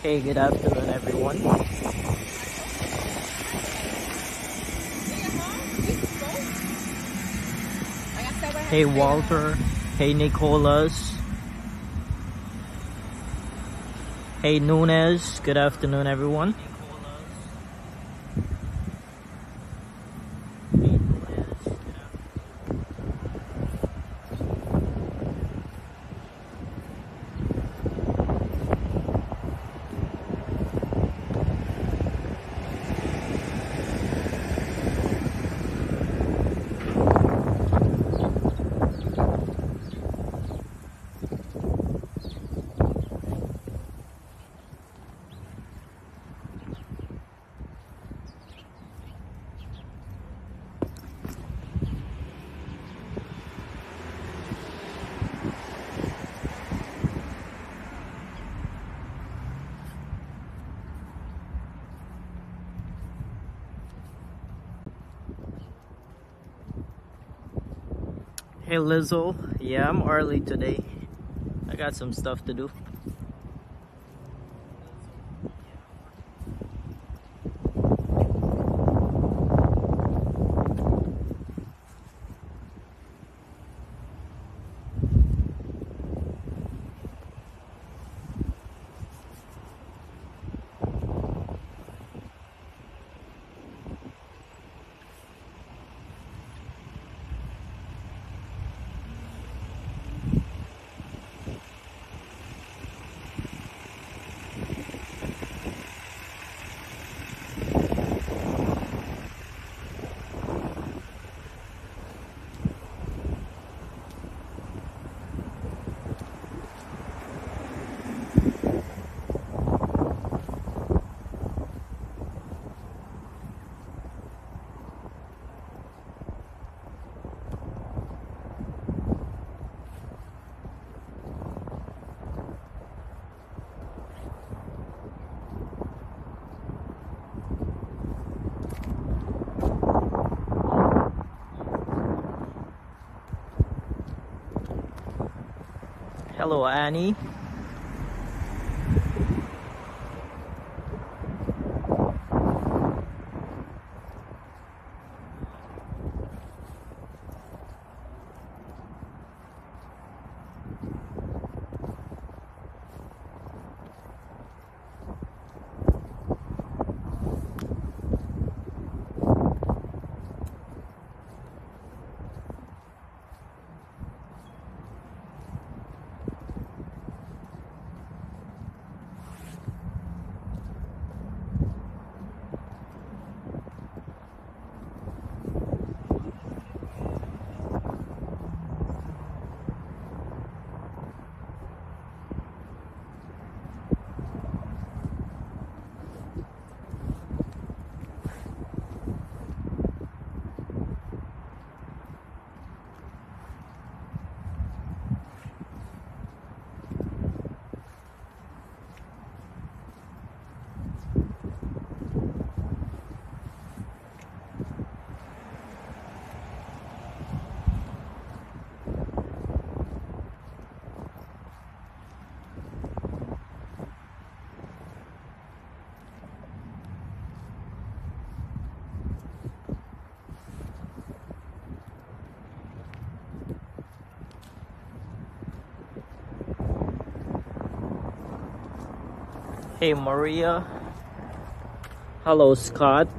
Hey, good afternoon, everyone. Hey, Walter. Hey, Nicholas. Hey, Nunez. Good afternoon, everyone. Hey, Lizzo. Yeah, I'm early today. I got some stuff to do. Hello, Annie. Hey, Maria. Hello, Scott.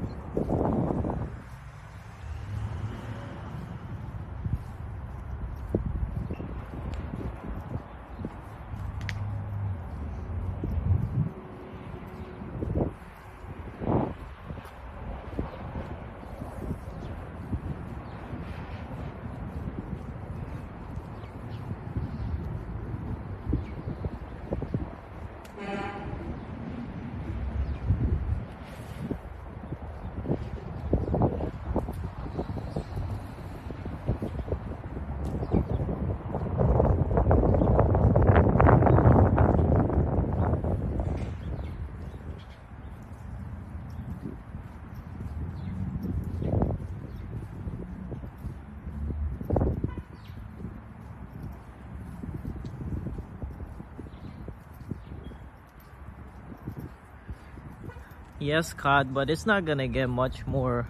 Yes, Cod, but it's not gonna get much more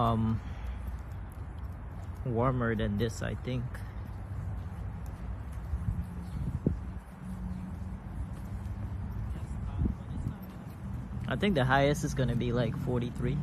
warmer than this, I think. I think the highest is gonna be like 43.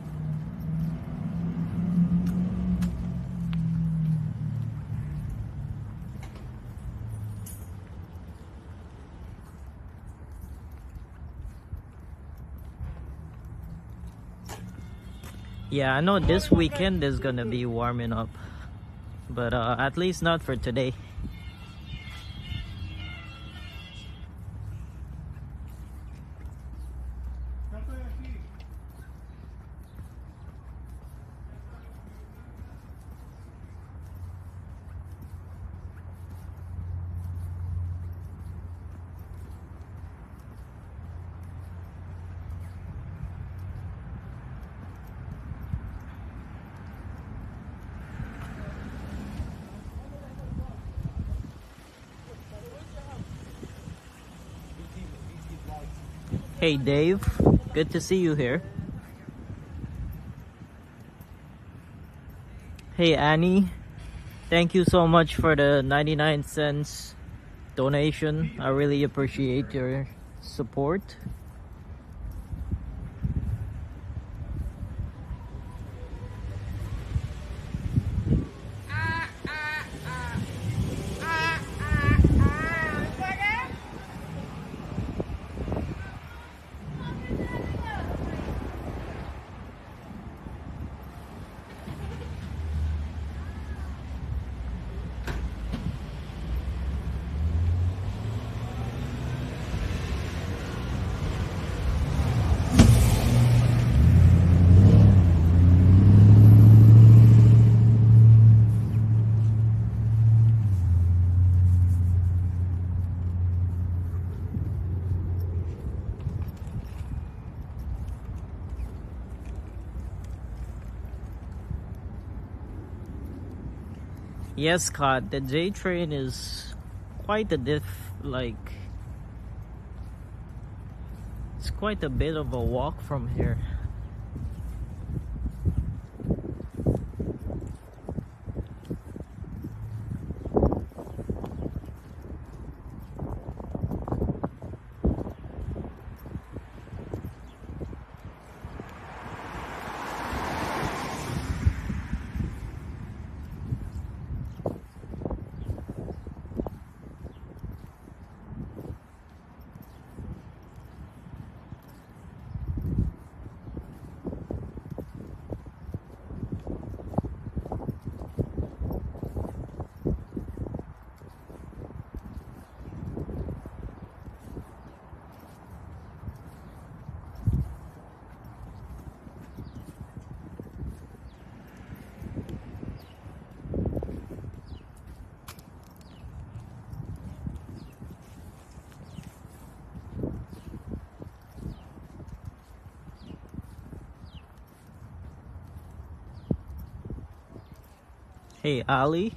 Yeah, I know this weekend is gonna be warming up, but at least not for today. Hey Dave, good to see you here. Hey Annie, thank you so much for the 99 cents donation. I really appreciate your support. Yes, Scott, the J train is quite a it's quite a bit of a walk from here. Hey Ali.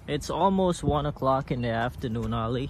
It's almost 1 o'clock in the afternoon, Ali.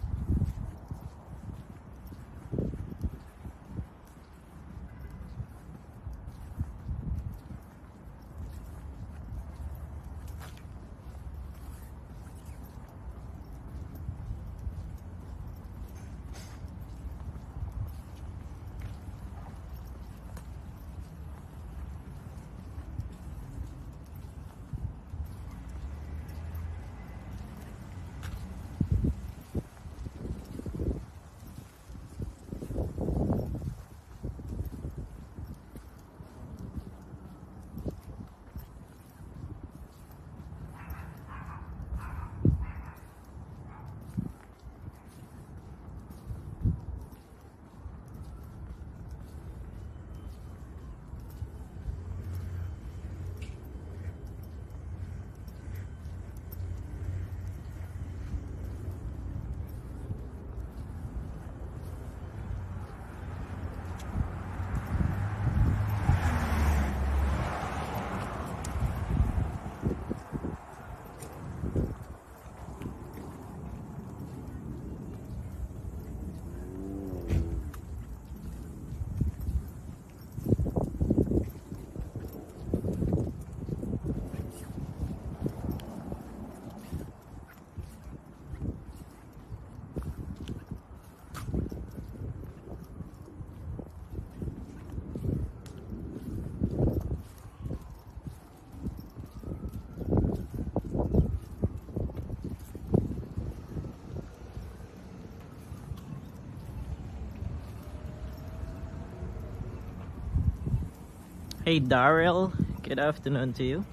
Hey Daryl, good afternoon to you.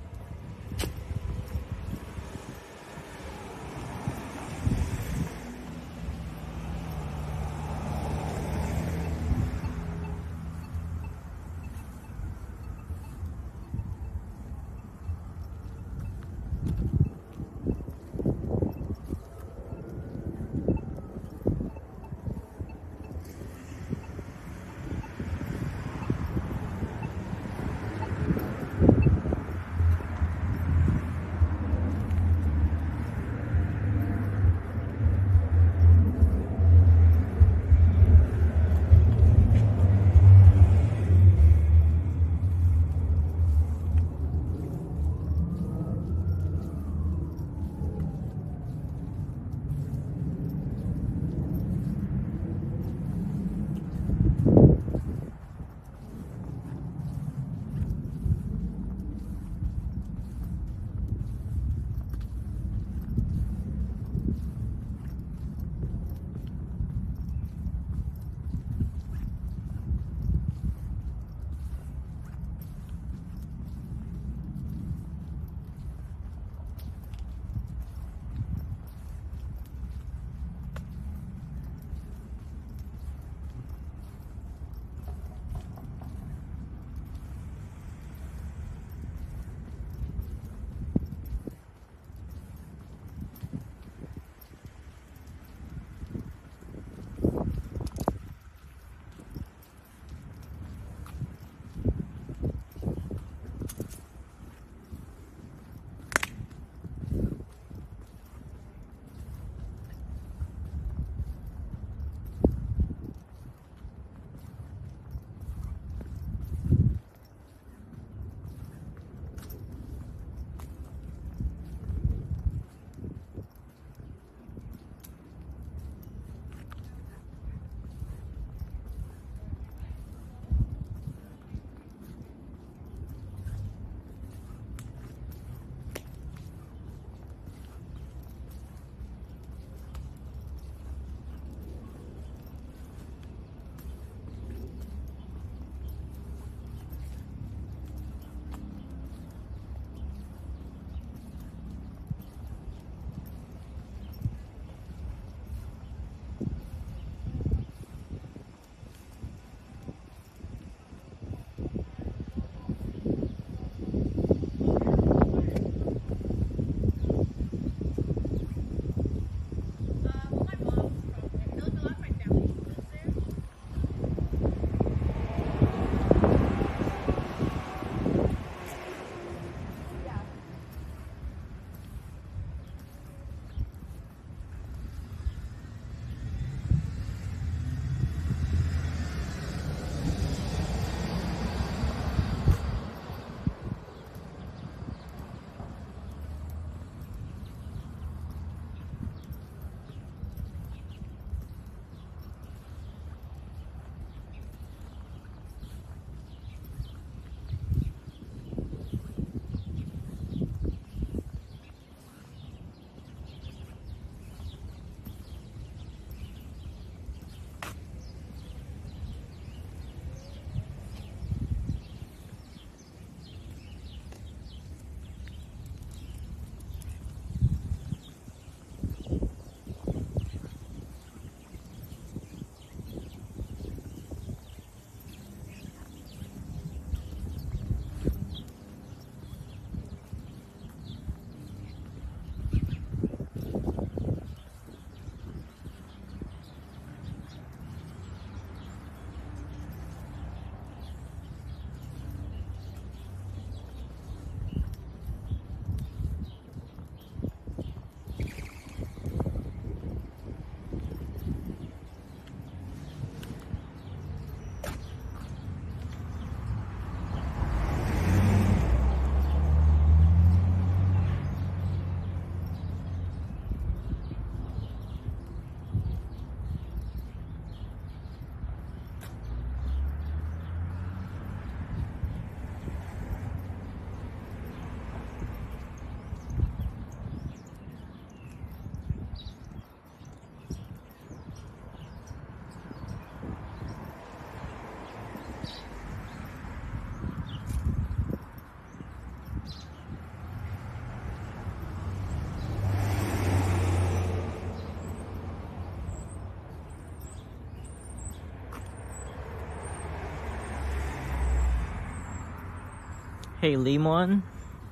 Hey, Limon.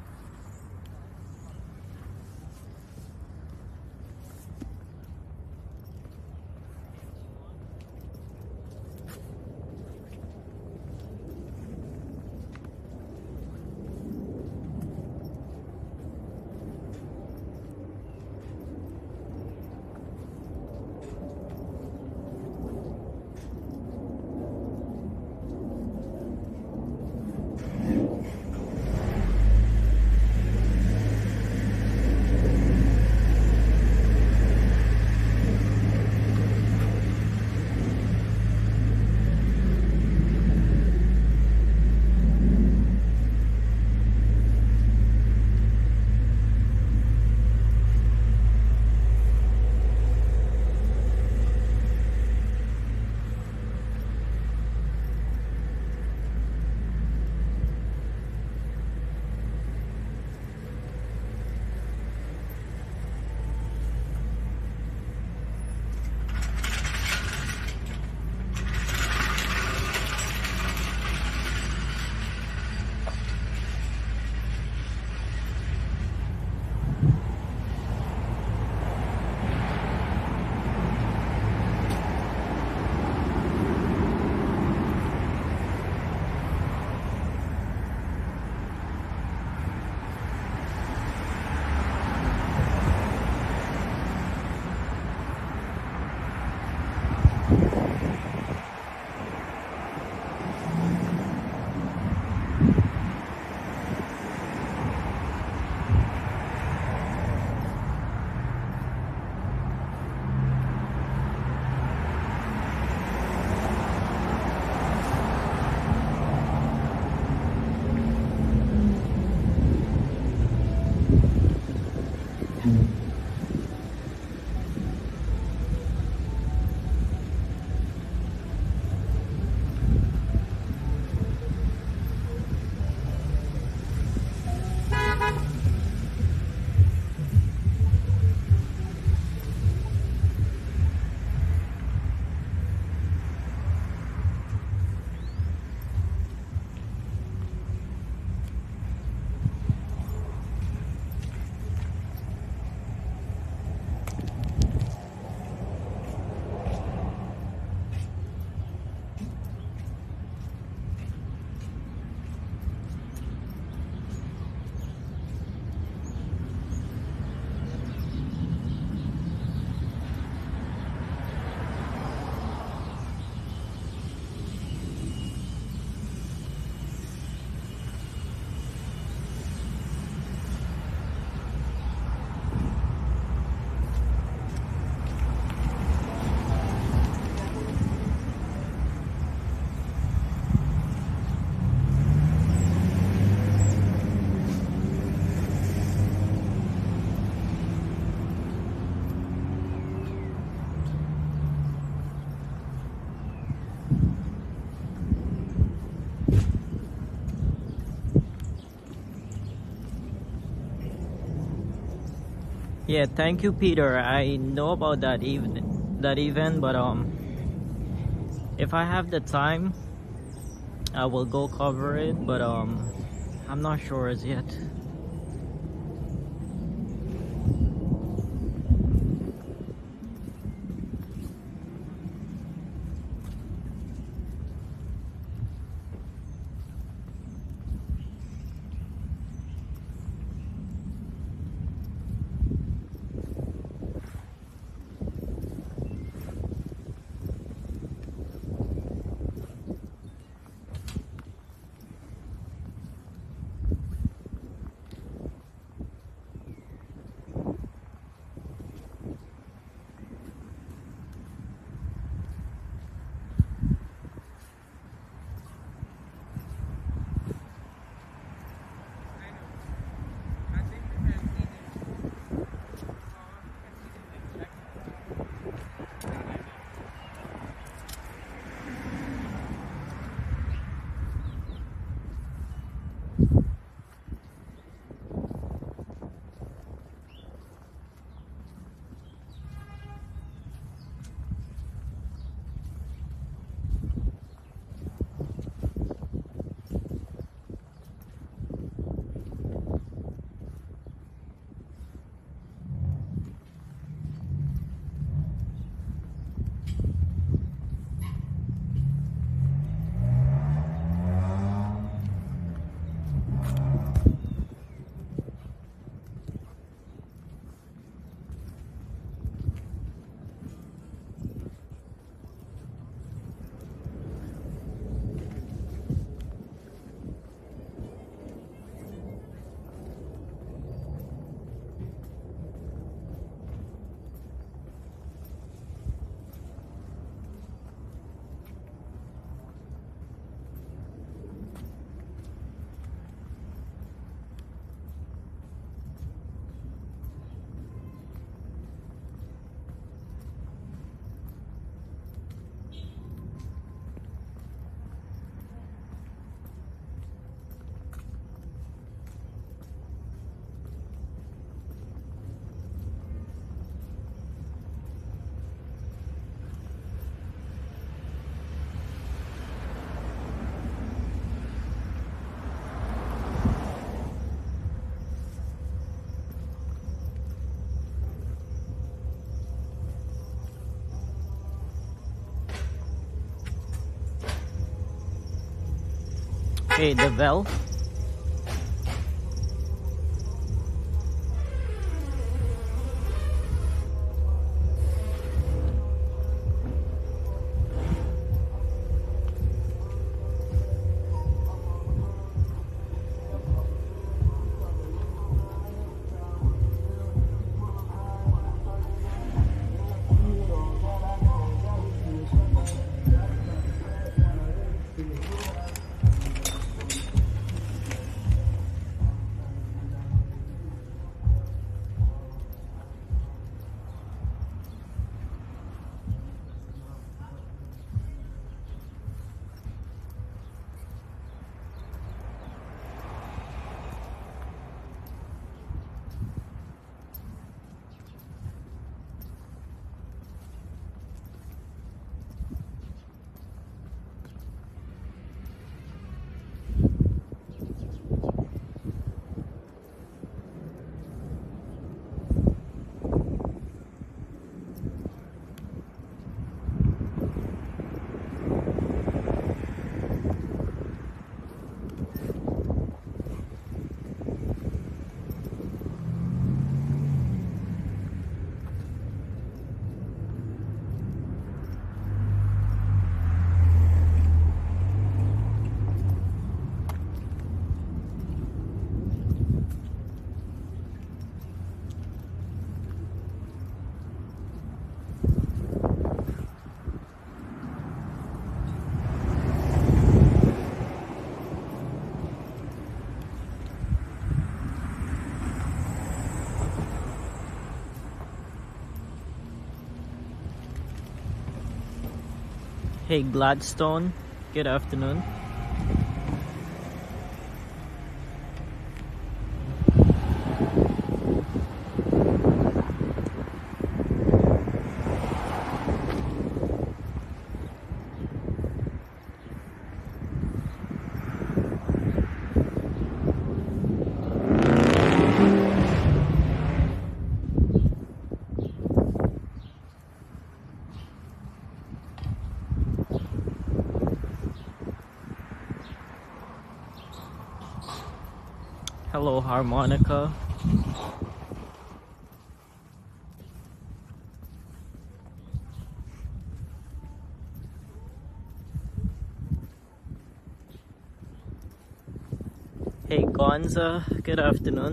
Yeah, thank you, Peter. I know about that event, but if I have the time, I will go cover it. But I'm not sure as yet. Hey, the bell. Hey, Gladstone. Good afternoon. Hello, harmonica. Hey, Gonza. Good afternoon.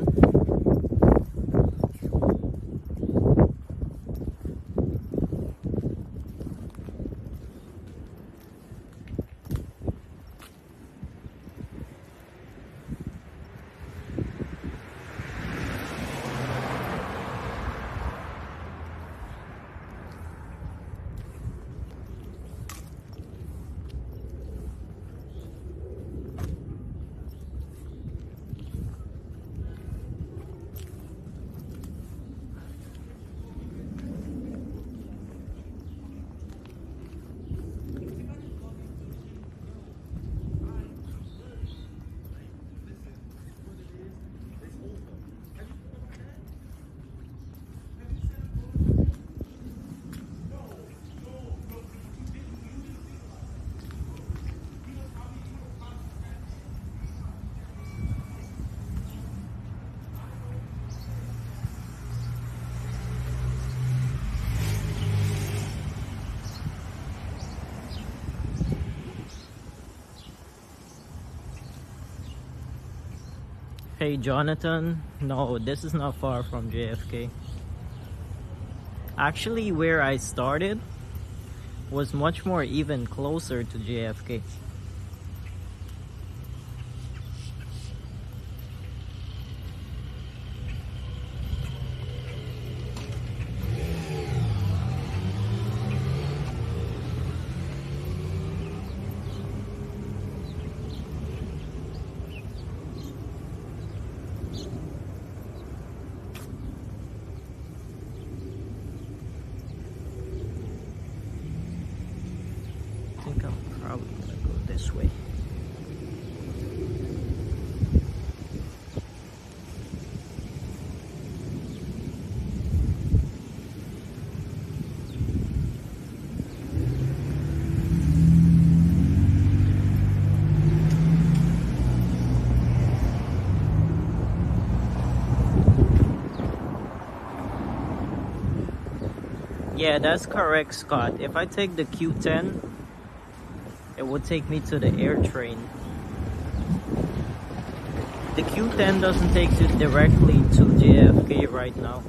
Hey, Jonathan. No, this is not far from JFK. Actually, where I started was much more even closer to JFK. I think I'm probably gonna go Yeah, that's correct, Scott. If I take the Q10, it would take me to the air train. The Q10 doesn't take you directly to JFK right now,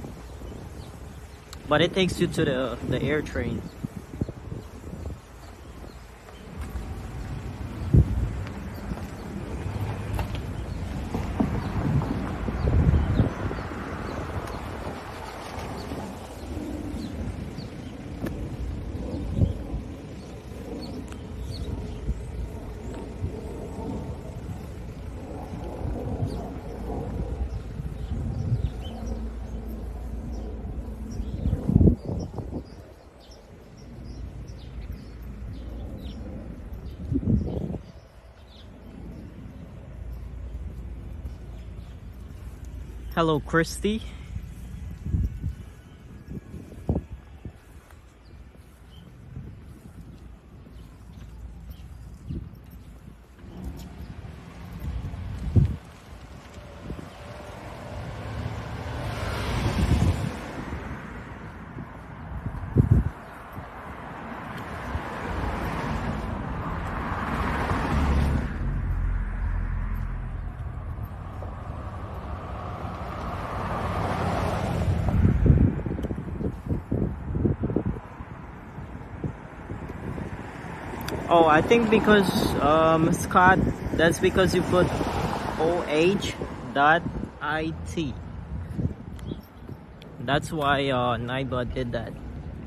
but it takes you to the air train. Hello, Christy. Oh, I think because Scott, that's because you put OH.IT. That's why Nightbot did that.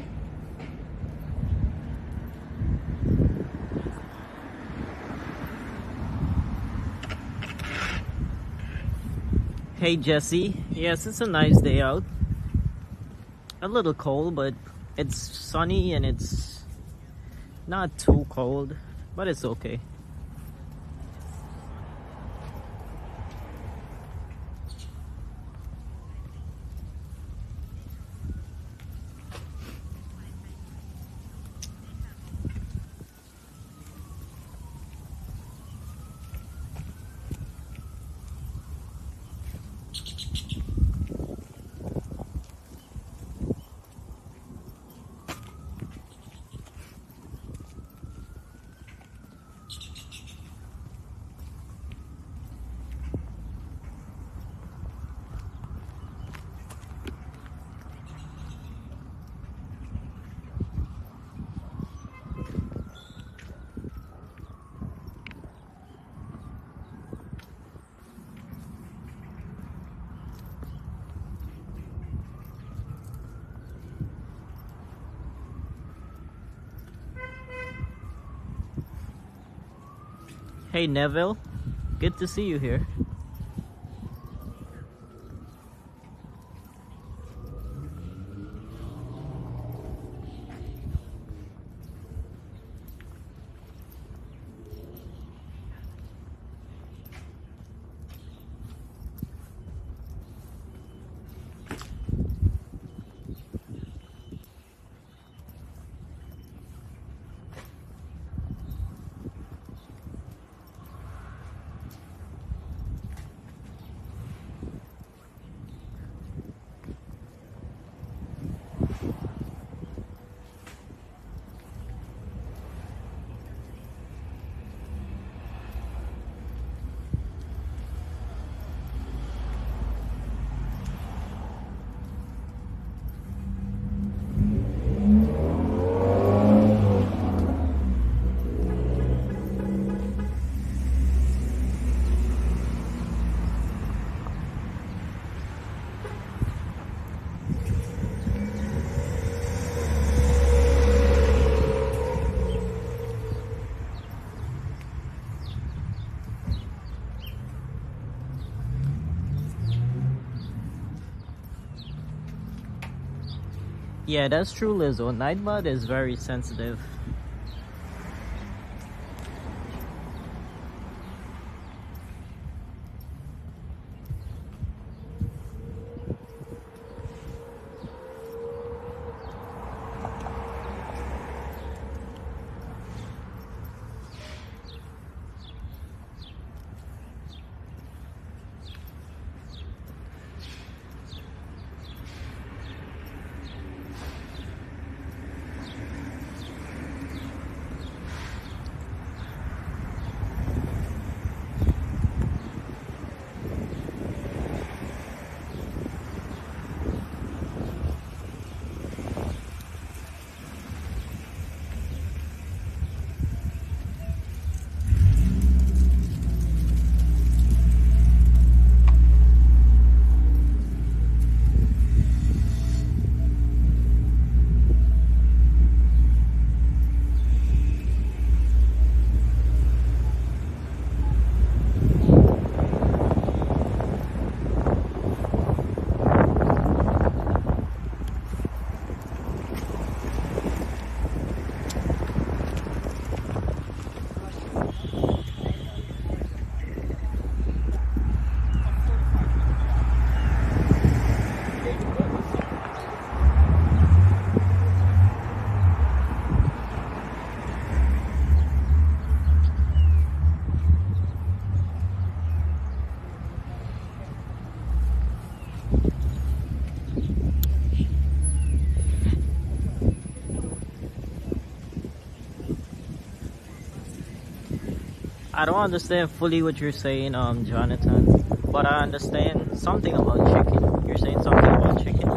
Hey Jesse, yes, it's a nice day out. A little cold, but it's sunny and it's not too cold, but it's okay. Hey Neville, good to see you here. Yeah, that's true, Lizzo. Nightbot is very sensitive. I don't understand fully what you're saying, Jonathan, but I understand something about chicken. You're saying something about chicken.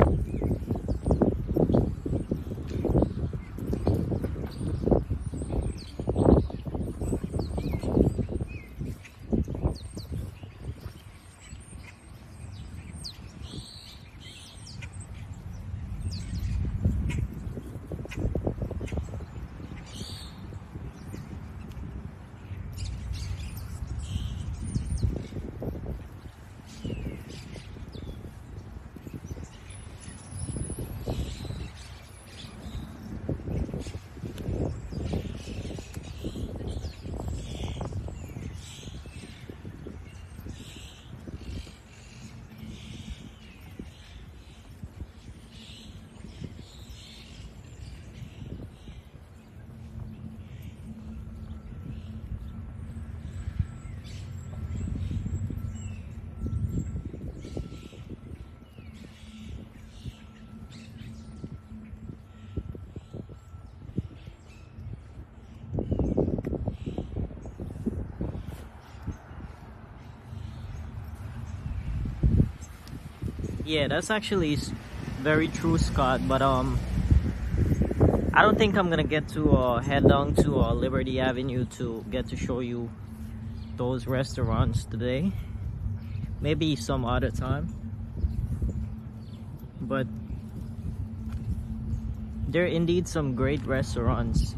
Yeah, that's actually very true, Scott. But I don't think I'm gonna get to head down to Liberty Avenue to get to show you those restaurants today. Maybe some other time. But there are indeed some great restaurants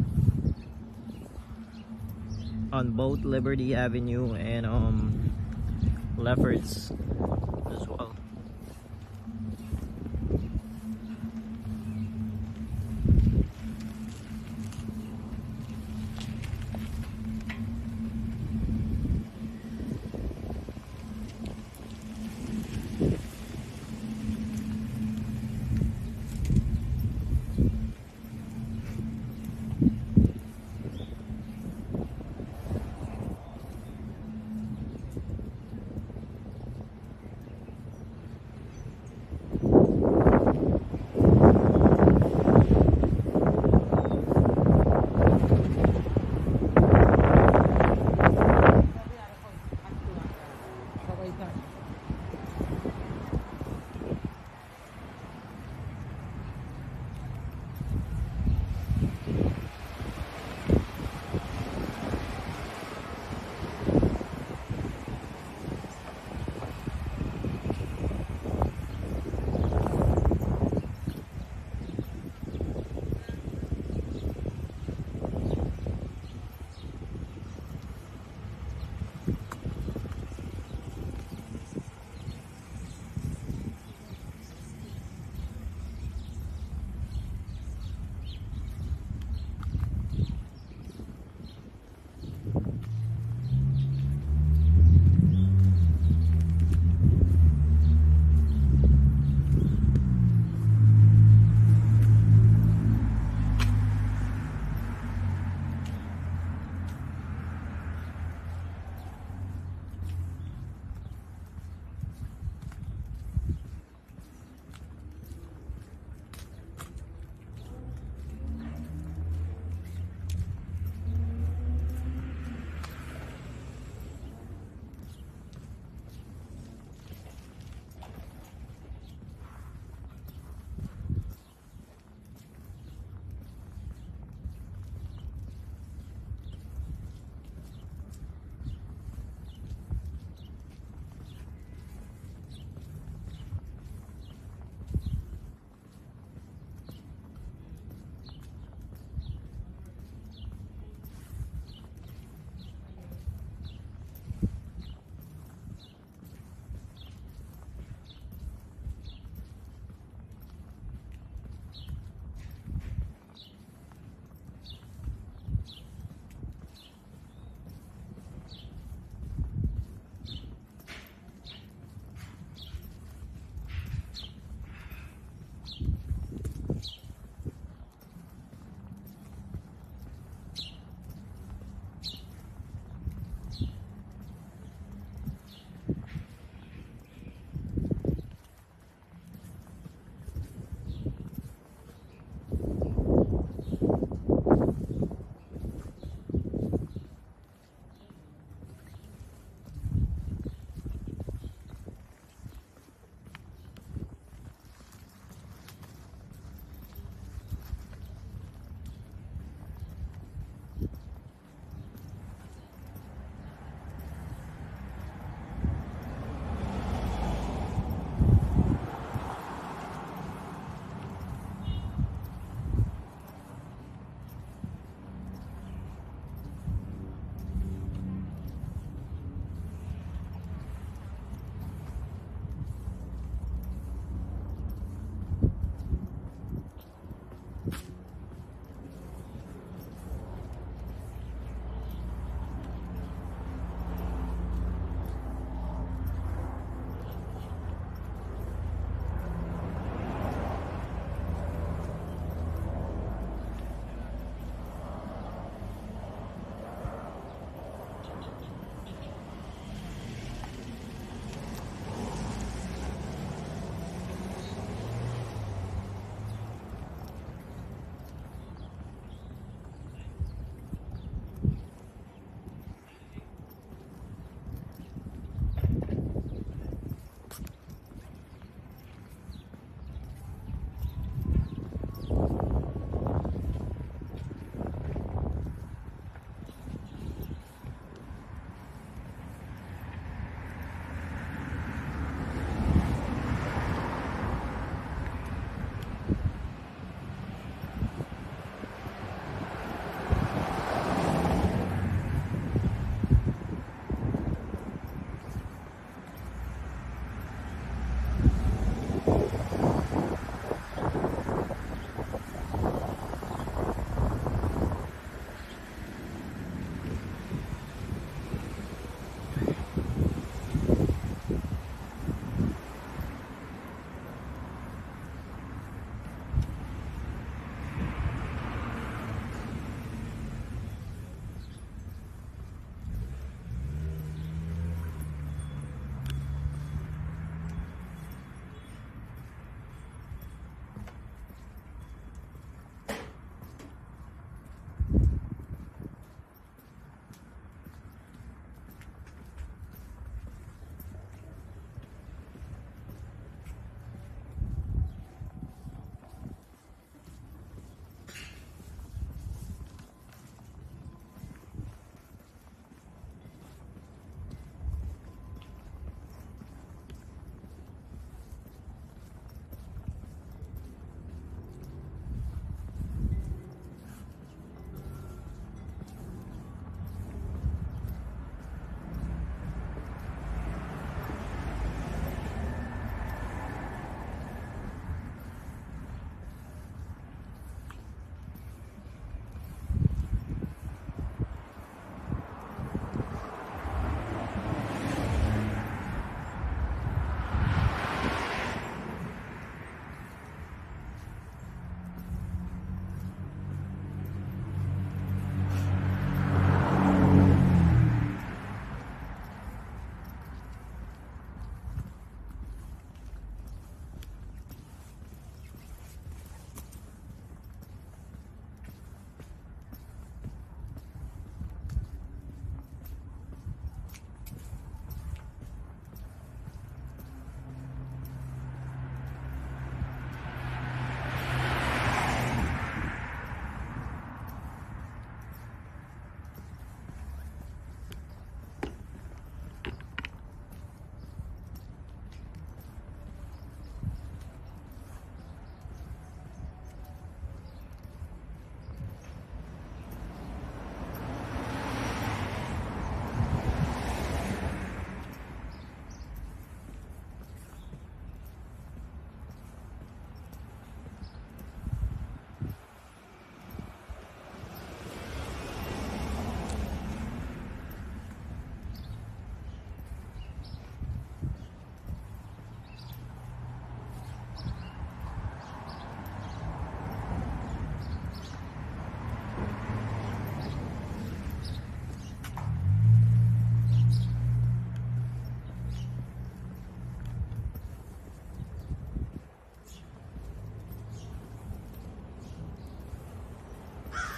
on both Liberty Avenue and Lefferts as well.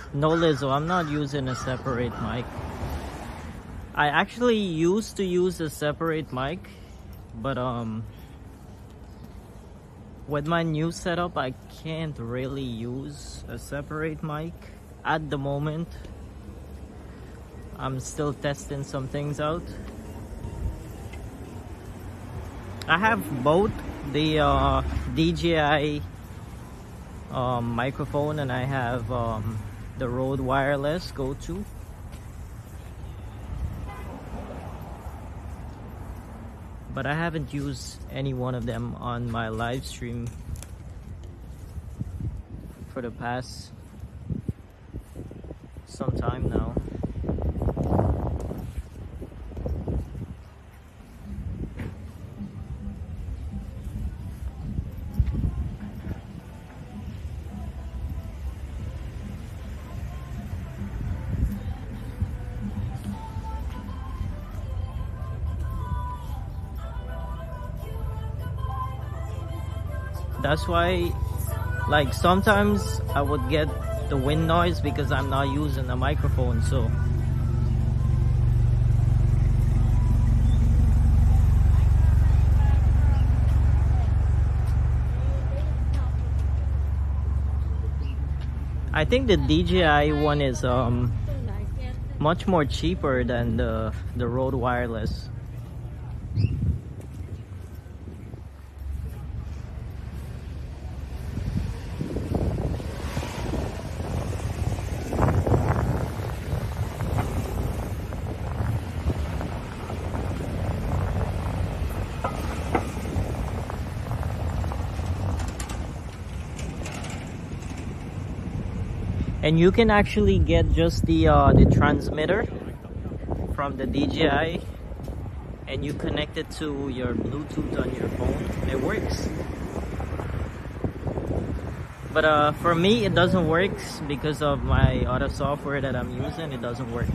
No, Lizzo, I'm not using a separate mic. I actually used to use a separate mic, but with my new setup, I can't really use a separate mic at the moment. I'm still testing some things out. I have both the DJI microphone, and I have the Rode Wireless Go 2. But I haven't used any one of them on my live stream for the past some time now. That's why, like, sometimes I would get the wind noise because I'm not using a microphone, so I think the DJI one is much more cheaper than the Rode Wireless. And you can actually get just the transmitter from the DJI, and you connect it to your Bluetooth on your phone. It works. But for me, it doesn't work because of my other software that I'm using. It doesn't work.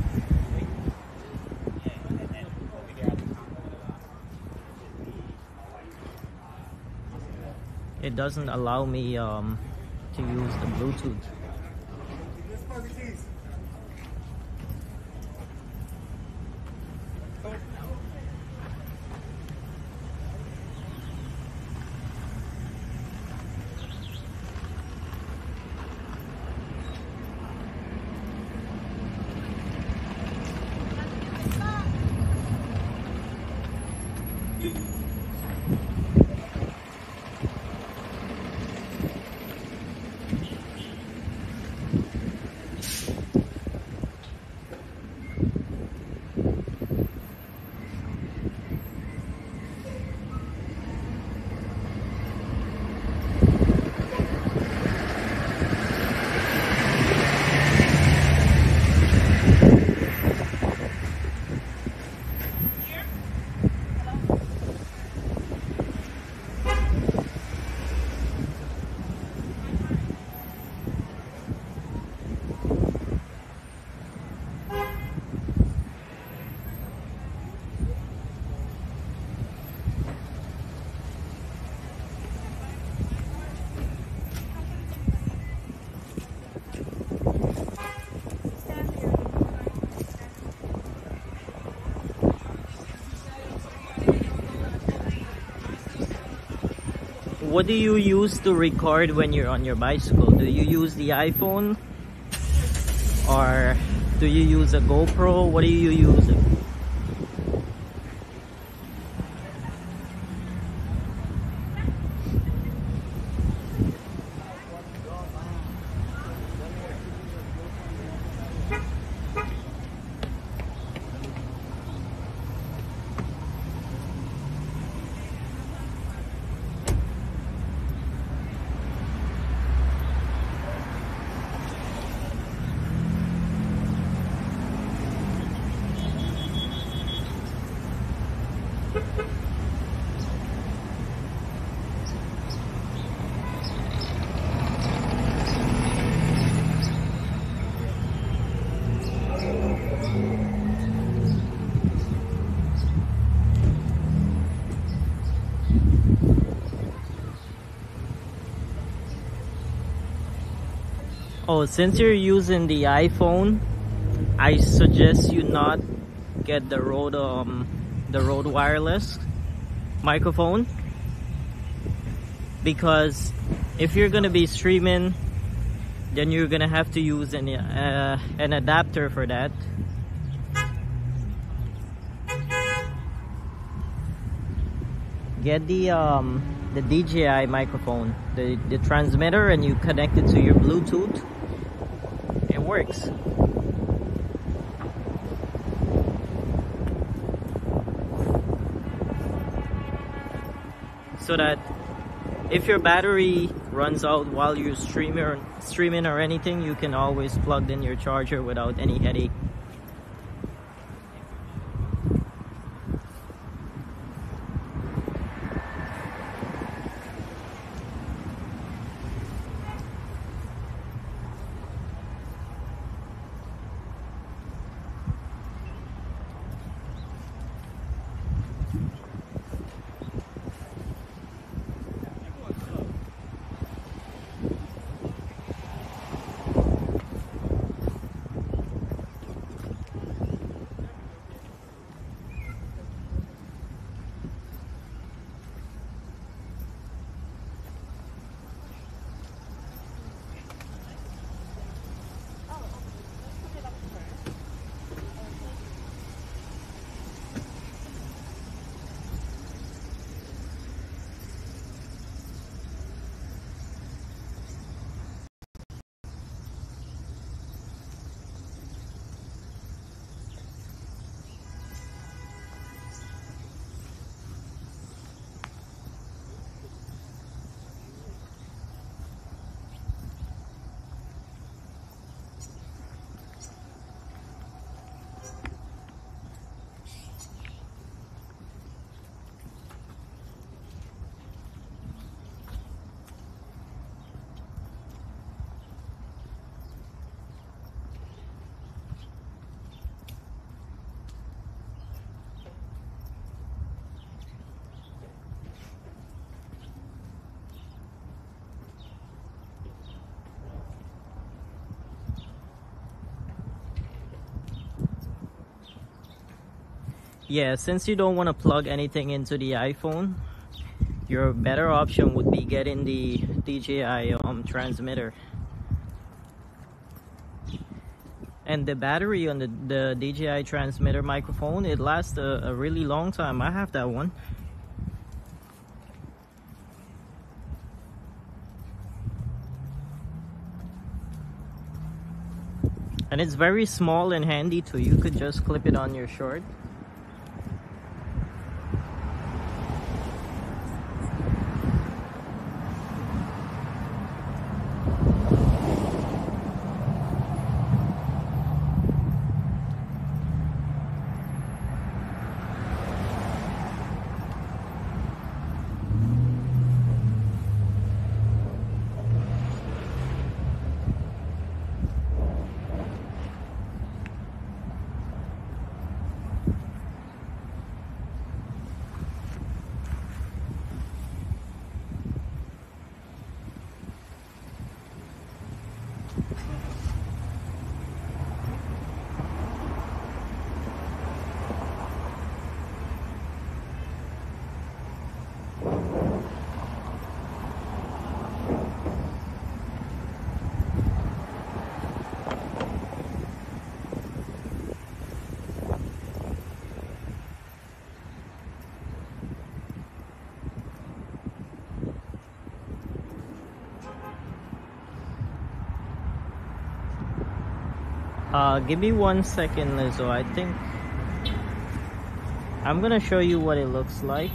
It doesn't allow me to use the Bluetooth. What do you use to record when you're on your bicycle? Do you use the iPhone? Or do you use a GoPro? What do you use? Oh, since you're using the iPhone, I suggest you not get the Rode wireless microphone, because if you're gonna be streaming, then you're gonna have to use an adapter for that. Get the DJI microphone, the transmitter, and you connect it to your Bluetooth. It works. So that if your battery runs out while you're streaming or anything, you can always plug in your charger without any headache. Yeah, since you don't want to plug anything into the iPhone, your better option would be getting the DJI transmitter. And the battery on the DJI transmitter microphone, it lasts a really long time. I have that one. And it's very small and handy too. You could just clip it on your shirt. Give me 1 second, Lizzo. I think I'm gonna show you what it looks like.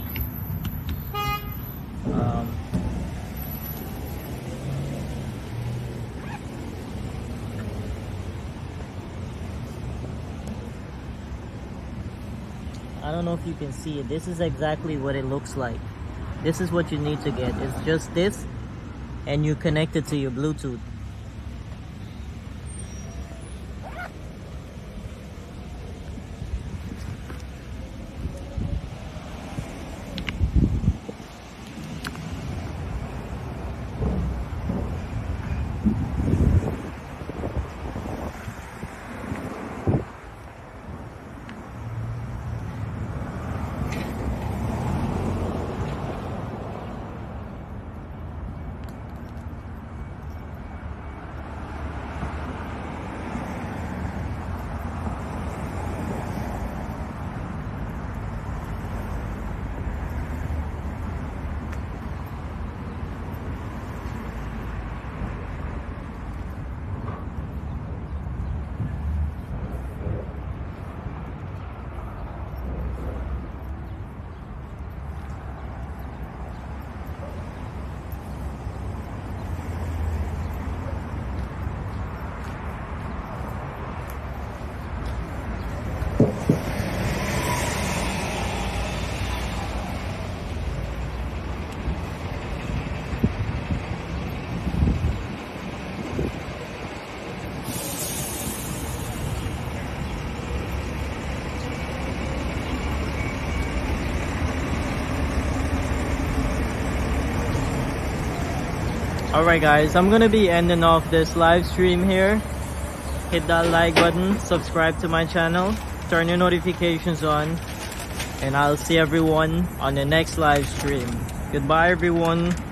I don't know if you can see it. This is exactly what it looks like. This is what you need to get. It's just this, and you connect it to your Bluetooth. Alright guys, I'm gonna be ending off this live stream here. Hit that like button, subscribe to my channel, turn your notifications on, and I'll see everyone on the next live stream. Goodbye everyone.